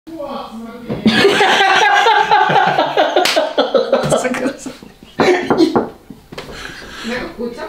Neko kuća?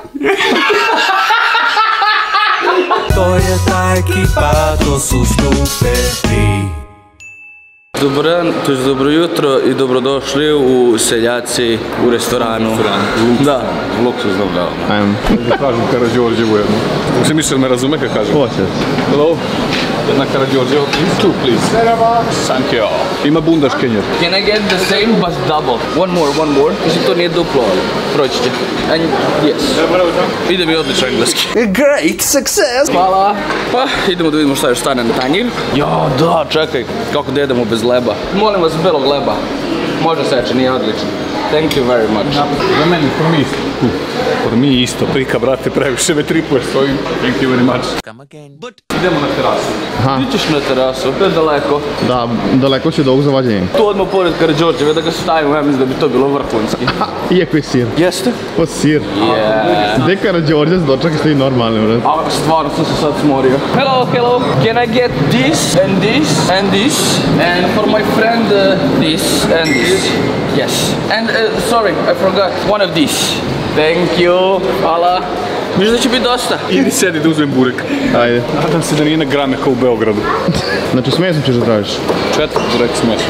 To je ta ekipa, to su stupeti. Dobar dan, to je dobro jutro i dobrodošli u Seljaci u restoranu. Da. Luksuzno, da. Ajmo. Kažem Karađorđevu jednu. Uopće Mišel me razume kad kažem. Hoće. Hello. Jedna Karađorđeva, please. Two, please. Thank you. Ima bundaš kenjer. Can I get the same but double? One more. Mislim to nije duplo, ali proći će. And yes. Ide mi odlično engleski. Great success! Hvala. Pa, idemo da vidimo šta još stane na tanjir. Ja, da, čekaj, kako da jedemo bez leba. Molim vas, belog leba. Može seče, nije odlično. Thank you very much. Za meni, for me isto. For me isto, prika, brate, previše me tripuješ s ovim. Thank you very much. Idemo na terasu. Ti ćeš na terasu, to je daleko. Da, daleko će do ovog zavađenja. Tu odmah pored Karađorđeve, da ga stavimo, ja mislim da bi to bilo vrhunski. Iako je sir. Jeste? O, sir. Gde Karađorđe s dočak stoji normalni, vrat. A, stvarno sam se sad smorio. Hello. Can I get this and this and this? And for my friend, this and this. Yes. And, sorry, I forgot one of these. Thank you. Hvala. Mislim da će biti dosta. Idi sedi da uzmem burek. Ajde. Nadam se da nije na grame kao u Beogradu. Znači s mesom ćeš da tražiš? 4 burek s mesom.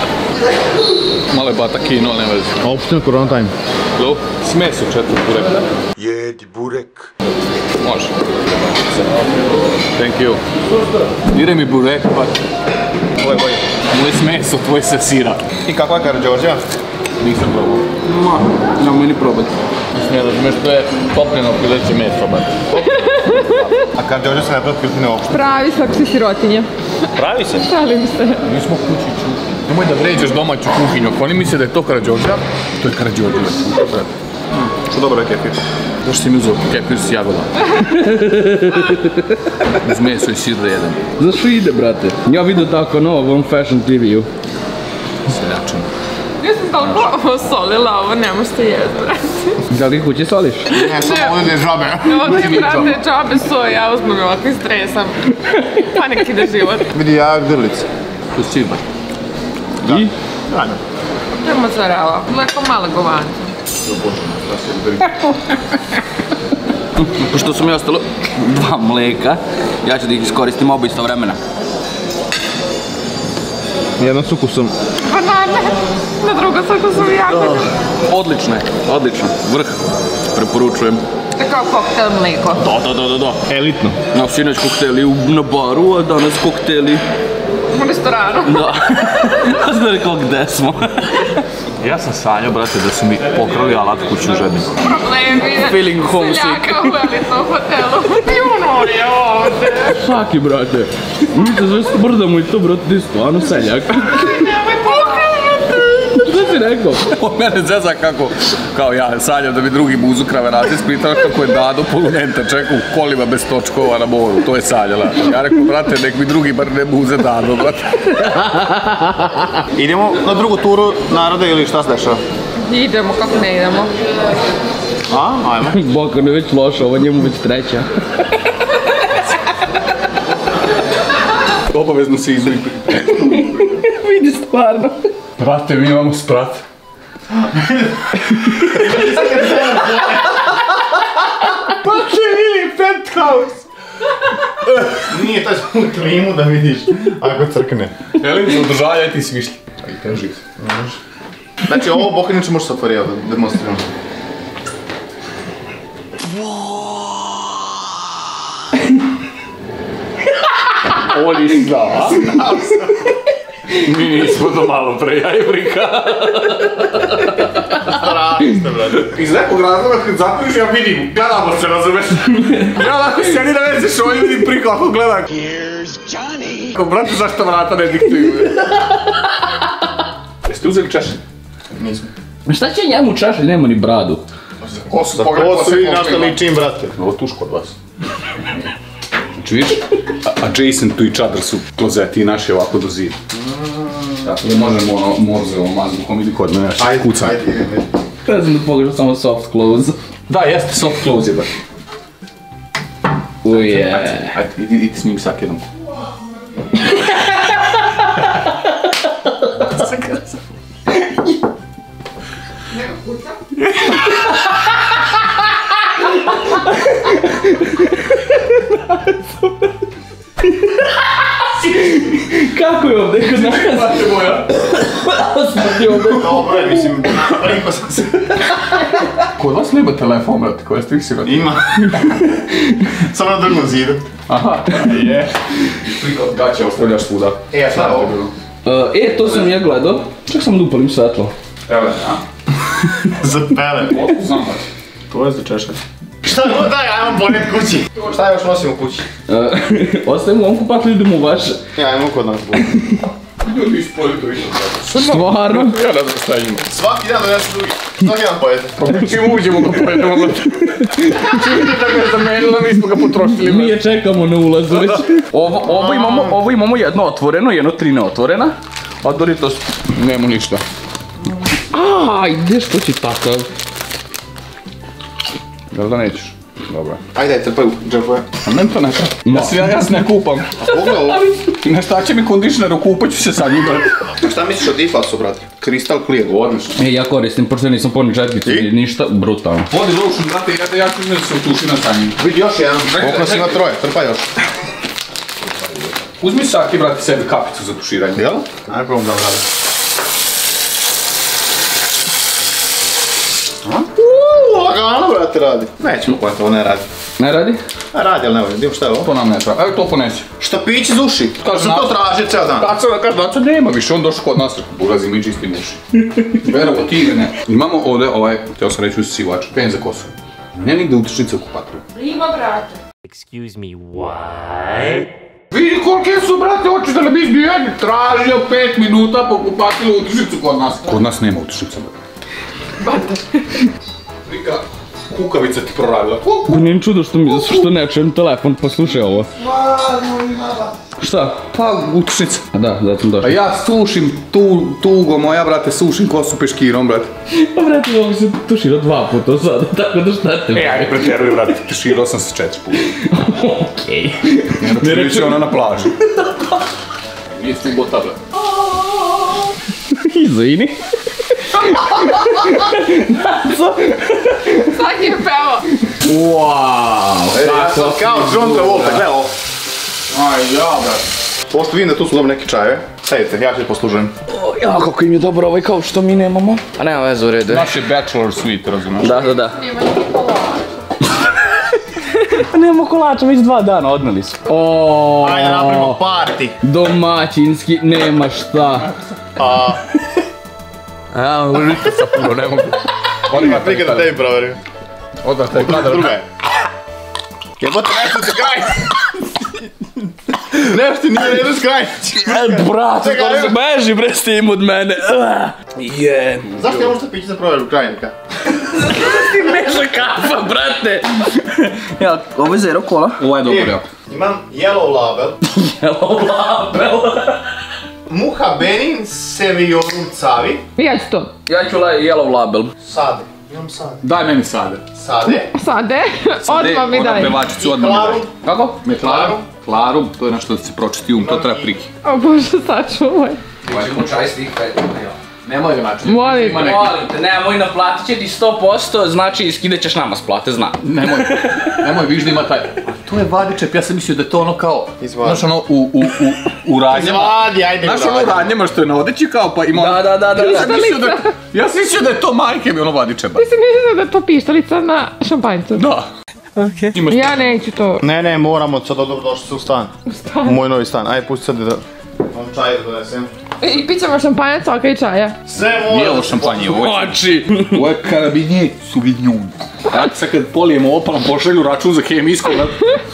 Male bata kino, ali ne vezi. A opšteno korona time. Hello? S mesom 4 burek. Jedi burek. Može. Thank you. Dire mi burek, pa... Oj. Moje s meso, tvoje sa sira. I kakva je Karađorđeva? Nisam probao. Nemoj meni probati. Ne razumeš, to je topljeno pileće meso, ba. A Karađorđe se ne pravi piltine uopšte. Pravi svak si sirotinje. Pravi se? Šalim se. Mi smo kućiću. Nemoj da vređaš domaću kuhinju. Ako oni misle da je to Karađorđa, to je Karađorđeva. Što dobro je kefir. Zašto si mi uzeo kefir s jagoda? Uz meso i sir da jedem. Zašto ide, brate? Ja vidio tako na ovom Fashion TV-u. Seljačan. Ja sam toliko solila ovo, ne možete jesti, brate. Da li kući soliš? Ne, samo ovdje je žabe. Ovdje, brate, džabe su, ja uzmem ovako i stresam. Pa nek ide život. Vidi ja grlice. To je sir. I? To je mozzarella, mleko male govance. Pošto su mi ostalo 2 mleka, ja ću da ih iskoristim oba istovremena. Jedno s ukusom. Banane, na drugo s ukusom jagode. Odlično je, vrh. Preporučujem. To je kao koktel mleko. Da. Elitno. Ja, sinoć kokteli na baru, a danas kokteli... U restoranu. Da. Ja sam rekao gde smo. Ja sam sanjao, brate, da su mi pokrali alat kuću u žedniku. Problemi je Feeling homesick. seljaka u elitnom hotelu. Juno je ovdje. Svaki, brate. Mi se sve sprdamo i to, brate, ti stvarno seljak. Nemoj pokrenuti. Šta si rekao? On mene zeza kako, kao ja sanjam da bi drugi buzu kravenaci spitao kako je Dado Polunenta čekao u kolima bez točkova na moru, to je sanjala. Ja rekao, brate, nek mi drugi bar ne buze Dado, brate. Idemo na drugu turu naroda ili šta se dešava? Idemo, kako ne idemo. Ajmo. Bokan je već loša, ovo njemu već 3. Obavezno se izvri. Vidi stvarno. Brate, mi imamo sprat. Pa će vidi penthouse! Nije, to je samo klimu da vidiš, ako crkne. Elim, za održavanja i ti svišli. Aj, teži se. Znači, ovo Bokanić može safari, ja da demonstriram. Ovo nisi znao, a? Znao sam. Mi nismo to malo pre, ja i Brika. Strašno ste, brate. Iz nekog razloga kad zapališ ja vidim, gledamo se, razumeš? Ja onako sjedi na veze što vidim Brika ako gledam. Here's Johnny. Ako, brate, zašto vrata ne diktuju? Jeste uzeli češelj? Nismo. Šta će njemu češelj, nema ni bradu. Za ko se vidi na što ličim, brate. Ovo tuško od vas. Znači vidiš, adjacent to each other su klozeti i naši ovako do zida. Tako da možemo ono morzevom mazbukom ili kod mene kucam. Ajde. Ja sam da pogledam samo soft close. Da, jeste soft close je baš. Uje. Ajde, idi s njim sak jednom. Kako je ovdje kod nas? Znate moja. Smrti ovdje. Dobro je, mislim, priko sam se. Kod vas nema telefon, brate, koja ste fiksirati? Ima. Samo na drugom zidu. Aha, je. Priko gaće ostavljaš svuda. E, šta je ovo? To sam ja gledao. Čak sam da upalim svetlo. Evo je, a? Za pele. Otko znam, brate. To je za češaj. Šta je, daj, ajmo ponijet kući. Šta još nosimo kući? Ostavimo ovom kupatlu i idemo u vaše. Ajmo kod nas. Ljudi ispolju to više, brate. Stvarno? Ja ne znam šta ima. Svaki dan donesu drugi. Svaki dan pojete. Pa čim uđemo ga pojedemo, brate. Čim vidite da ga je zamenila, mi smo ga potrošili, Mi brate. je čekamo na ulazu već. Ovo imamo jedno otvoreno, jedno 3 neotvorena. A Doritos Nemo ništa. Ajde, što si takav? Jel da nećeš? Dobro. Ajde, trpaj u džepove. A meni to ne treba. Ja se ne kupam. Pogledaj ovo. Na šta će mi kondišner, okupat ću se sa njim, brate. A šta misliš o Diffasu, brate? Crystal Clear. Odlično. Ja koristim, pošto nisam ponio četkicu I? ništa, brutalno. Vodi lotion, brate, ja ću se utušina sa njim. Vidi još jedan. Koliko si ima troje, trpaj još. Uzmi saki, brate, sebi kapicu za tuširanje. Jel? Ajde probam da radim. Lagano, brate, radi. Nećemo pojeti, ovo ne radi. Ne radi? A radi, ali ne volim. Dio šta je ovo? To nam ne treba. Evo to ponesi. Štapići za uši. Kaže sam to tražio ceo dan. Daca nema više, on došao kod nas, ulazim i čistim uši. Verovo, ti ili ne. Imamo ovdje ovaj, htio sam reći usisivač, pen za kosu. Ne nigde utičnice u kupatru. Ima, brate. Excuse me, what? Vidi kolike su, brate, hoćeš da ne bi izbio jedni. Tražio 5 minuta po kupatilu utičnicu kod nas. Kod nas nema utičnica, brate. Rika, kukavica ti proradila. Nije čudo što ne čujem telefon, pa slušaj ovo. Šta? Pa, utičnica. A da, zato sam Pa došao. ja sušim tugo moja, brate, sušim kosu peškirom, brate. Pa brate, ovo se tuširao 2 puta sada, tako da šta te... Ajde, pretjeruj, brate, tuširao sam se 4 puta. Okej. Ne računajući ona na plaži. Nije subota, brate. Izvini. Svaki je peo. Wow, Ja sam kao John Travolta, gledaj ovo. Aj, ja, brate. Pošto vidim da tu su dobro neke čajeve, sedite, ja ću poslužujem. Ja, kako im je dobro ovaj kao što mi nemamo. A nema veze, u redu. Naš je bachelor suite, razumiješ? Da. Nema ni kolača. Nemamo kolača, već 2 dana odneli su. Ajde, napravimo party. Domaćinski, nema šta. Ja, užite sa puno, ne mogu. Ima prike da tebi proverim. Odmah taj kadar. Druga je. Jebote, nešto se kraj. Nešto ti nije redu s kraj. Brate, Čekaj, skoro se beži bre s tim od mene. Je. Zašto ja možda pići za proveru krajnika? Ti meša kafa, brate. Ja, ovo je zero kola. Ovo je dobro, ja. Imam yellow label. Hello, label. Muha Benin Seviorum Cavi. Ja ću to. Ja ću yellow label. Sade. Imam sade. Daj meni sade. Sade. Sade. Odmah mi daj. Pevačicu odmah mi daj. Klarum. Kako? Meklarum. Klarum, to je nešto da se pročisti to treba priki. O Bože, sačuvaj. Ćemo čaj s tih 5. Nemoj ga način. Molim. Molim te, nemoj, naplatit će ti 100%, znači skidat ćeš nama s plate, znam. Nemoj, viš da ima taj... To je vadičep, ja sam mislio da je to ono kao... Izvadi. Znaš ono u radnjama. Izvadi, ajde Znaš ono u radnjama što je na odeći kao pa ima... Da. Ja sam mislio da je to majke mi ono vadičeba. Ti si mislila da je to pištolica na šampanjcu. Da. Imaš Ja neću to. Ne, moramo sad došli se u stan. U moj novi stan. Ajde, pusti sad da... Vam čaj da donesem. I pićemo šampanjac, soka i čaja. Sve Nije mora ovo da se šampanje, ovo je... Oči. Ovo je karabinje Sauvignon. Ja sad kad polijemo ovo pa nam pošalju račun za hemijsko, da...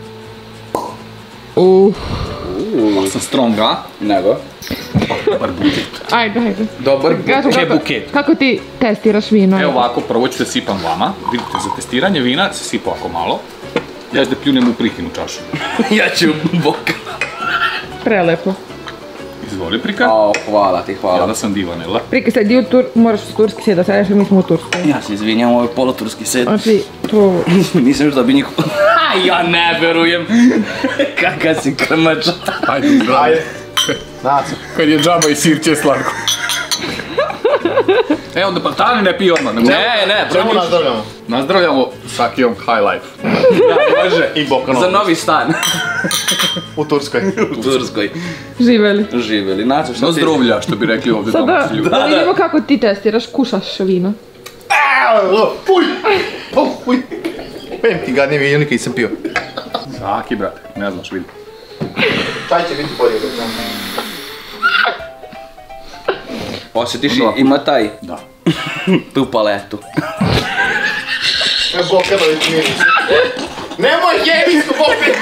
Ovo sam strong, a? Nego. Dobar buket. Ajde. Dobar buket. Kako ti testiraš vino? Evo ovako, prvo ću da sipam vama. Vidite, za testiranje vina se sipa ovako malo. Ja da pljunem u prikinu čašu. Ja ću boka. Prelepo. Izvoli prika. O, hvala ti, Ja hvala. da sam divan, jel da? Prike sad di u moraš u turski sjed, da sad mi smo u Turskoj. Ja se izvinjam, ovo je poluturski set. Znači, to... Nisam još da bi niko... Ja ne verujem. Kaka si krmača. Ajde, Ajde. Naca. kad je džaba i sir će slatko. E, onda pa Tani ne pije odmah. Ne, Čemu nazdravljamo? Nazdravljamo Sakijom High Life. Ja, može. I Bokanom. Za novi stan. U Turskoj. U Turskoj. Živeli. Živeli. Nacho, šta No ti? zdrovlja, što bi rekli ovdje Sada domaći ljudi. da vidimo kako ti testiraš, kušaš vino. Puj! Puj! Pem ti gadnije vino, nikad nisam pio. Saki, brate, ne znaš, vidi. Čaj će biti bolje. Osjetiš, ima taj, Da. tu paletu. Bokanović miris. Nemoj hemijsku popit!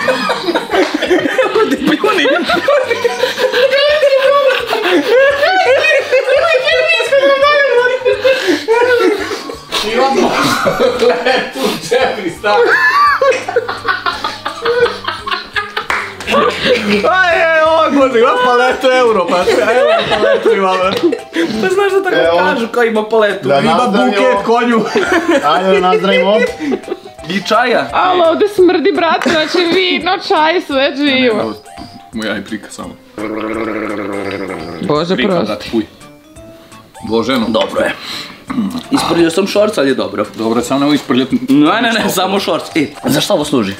Lepu, čepri, stavi. Aj, ovak može ima paletu euro, pa evo paletu imamo. Pa znaš da tako kažu kao ima paletu. Da, Ima nazdravimo. buket konju. Ajde da nazdravimo. I čaja. Alo, ovdje smrdi, brate, znači vino, čaj, sve živo. Moja i prika samo. Bože, Prika, prosto. brate, puj. Boženo. Dobro je. Isprljio sam šorc, ali je dobro. Dobro, samo nemoj isprljati. Ne, samo šorc. Za šta ovo služi?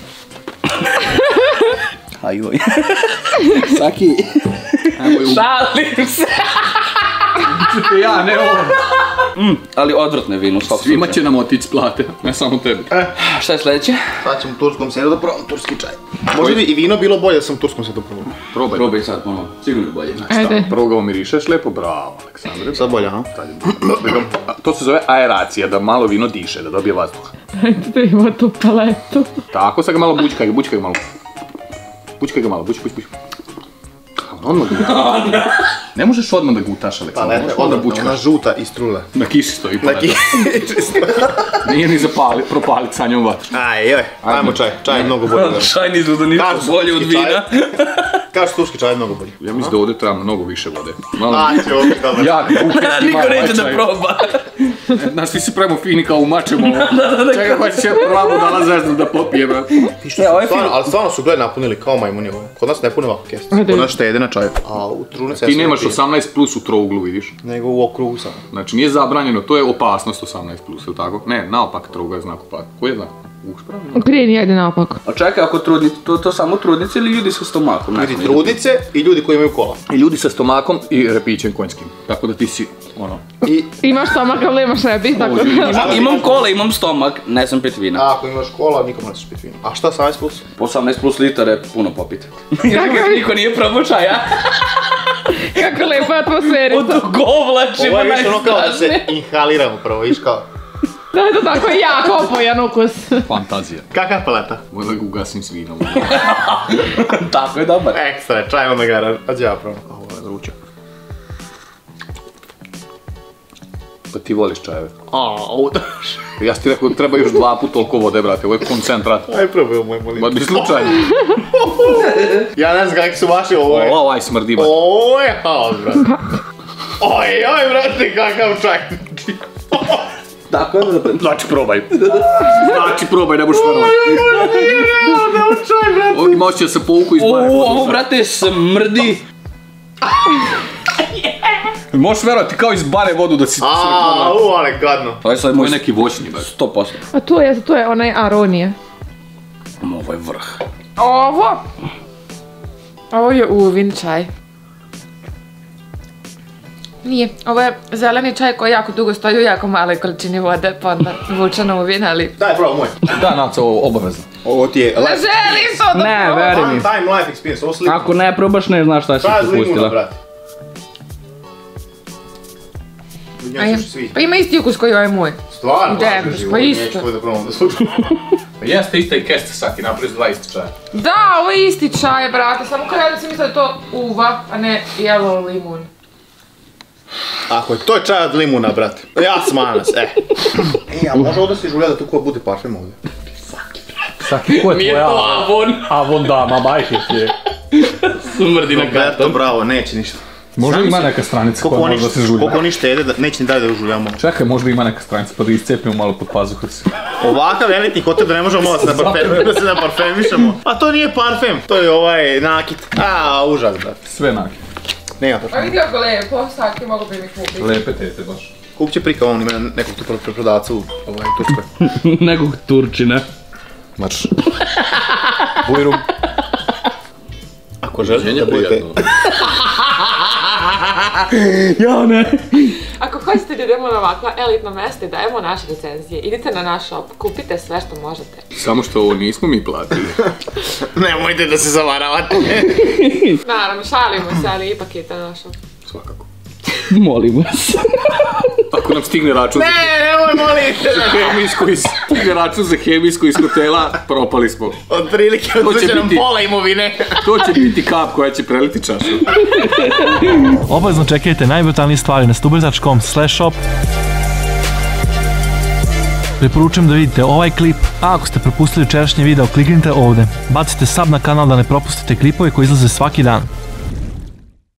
Ajoj. Saki. Šalim se. Čete ja, ne on. Ali odvratno vino, svak Svima će nam otići plate, ne samo tebi. Šta je sljedeće? Sad ćemo u turskom sjedu da probam turski čaj. Možda bi i vino bilo bolje da sam u turskom sjedu probao. Probaj. Probaj sad ponovno, sigurno je bolje. Ajde. Prvo ga omirišeš lijepo, bravo, Aleksandre. Sad bolje, ha? To se zove aeracija, da malo vino diše, da dobije vazduha. Ajde da ima tu paletu. Tako, sad ga malo bućkaj ga malo. Bućkaj ga malo, buć. Odmah ga. Ne možeš odmah da gutaš, Aleksandre. Paleta, Možeš odmah, ona žuta i strula. Na kiši stoji Na paleta. kiši. Nije ni propalit sa njom vatru. Ajmo čaj, čaj je mnogo bolje. Čaj ni izgleda ništa bolje od vina. Kažu turski čaj je mnogo bolje. Ja mislim da ovdje treba mnogo više vode. Malo Ajde, ovdje dobro. jak buket Niko ima neće da čaj. proba. Nas svi se pravimo fini kao umačemo. Čekaj, pa će pravo dala zvezdu da popije, brate. Ali stvarno su gled napunili kao majmuni ovo. Kod nas ne pune ovako kest. Ajde. Kod nas štede na čaju. A u trunice Ti nemaš 18 plus u trouglu, vidiš. nego u okrugu samo. Znači nije zabranjeno, to je opasnost 18 plus, ili tako? Ne, naopak trouga je znak opasnosti. Koji je znak? Uspravljeno. Prije nije, ajde naopako. A čekaj, ako trudnice, to samo trudnice ili ljudi sa stomakom? Ne Ljudi znam, trudnice i ljudi koji imaju kola. I ljudi sa stomakom i repićem konjskim. Tako da ti si, ono... I Imaš stomak, ali nemaš repi, tako da. Imam kola, imam stomak, ne sam pit vina. ako imaš kola, nikom ne ćeš piti vino. A šta 18 plus? 18 plus litara je puno popit. Niko nije probao čaja. Kako lepa atmosferica. Od govlačima Ovo je više ono kao da se najstrašnije. inhaliramo prvo, viš kao. Da je to tako jako opojan ukus. Fantazija. Kakva paleta? Možda ga ugasim s vinom. Tako je dobar. Ekstra je, čaj onda gara, ađe ja probam. Ovo je vruće. Pa ti voliš čajeve. Au, Ja ti rekao, treba još 2 puta toliko vode, brate, ovo je koncentrat. aj probaj moj molim. Ma bi slučajno. Ja ne znam kakvi su vaši, ovo je. Ovaj smrdi, brate. Ovo je haos, brate. Oj, brate, kakav čaj. Tako je da... Znači probaj. Znači probaj, ne možeš verovati. Ovo ima osjećaj da se povuku iz bare. Ovo, brate, smrdi. Možeš verovati kao iz bare vodu da si... Ale gadno. Ovo je sad Ovo moj je neki voćni, brate. 100%. A to je onaj aronije. Ovo je vrh. Ovo je uvin čaj. Nije, ovo je zeleni čaj koji jako dugo stoji u jako maloj količini vode, pa onda vuče na uvin, ali... Daj, probaj moj. Da, Naca, ovo obavezno. Ovo ti je Ne želim to da Ne, probam. veri mi. one time life experience, ovo s limunom. Ako ne probaš, ne znaš šta si Čaj s limuna, popustila. brate. Njoj se sviđa. Pa ima isti ukus koji ovaj moj. Stvarno, Ide, lažeš pa život, isto. neću tvoj da probam da slučam. Pa jeste ista i kesta saki, napravi 2 isti čaja. Da, ovo je isti čaj, brate, samo kao ja da sam mislila da je to uva, a ne jelo limun. Ako je to čaj od limuna, brate. Ja sam Anas, a može ovdje si žulja da tu ko bude parfem ovdje? Saki, ko je Nije to Avon. Avon da, ma bajke ti je. Smrdi na Roberto, karton. bravo, neće ništa. Možda ima neka stranica koja može da se žulja. Koliko oni štede, neće ni dalje da užuljamo. Čekaj, možda ima neka stranica pa da iscepimo malo pod pazuhac. Ovakav elitni hotel da ne možemo malo da se naparfemišemo. A to nije parfem, to je ovaj nakit. Užas, brate. Sve naki. Nema A parfem. vidi kako lepo, svaki mogu bi mi kupiti. Lepe tete baš. Kup će prika on, ima nekog tu preprodavca u Turskoj. Nekog Turčina. Marš. Bujrum. Ako želite da budete... Ja ne. Ako hoćete da idemo na ovakva elitna mesta i dajemo naše recenzije, idite na naš shop, kupite sve što možete. Samo što ovo nismo mi platili. Nemojte da se zavaravate. Naravno, šalimo se, ali ipak je to naš shop. Svakako. Molim vas. Ako nam stigne račun Nemoj molite. za hemijsku stigne račun za hemijsku iz hotela, propali smo. Od prilike odluče nam pola imovine. To će biti kap koja će preliti čašu. Obavezno čekajte najbrutalnije stvari na stubr.com/shop. Preporučujem da vidite ovaj klip, a ako ste propustili jučerašnji video, kliknite ovdje. Bacite sub na kanal da ne propustite klipove koji izlaze svaki dan.